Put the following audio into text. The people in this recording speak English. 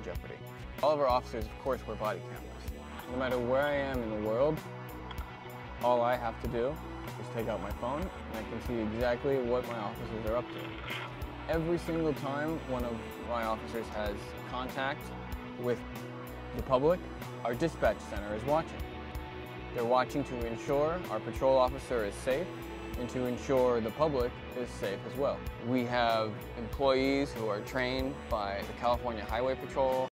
jeopardy. All of our officers, of course, wear body cameras. No matter where I am in the world, all I have to do is take out my phone and I can see exactly what my officers are up to. Every single time one of my officers has contact with the public, our dispatch center is watching. They're watching to ensure our patrol officer is safe and to ensure the public is safe as well. We have employees who are trained by the California Highway Patrol,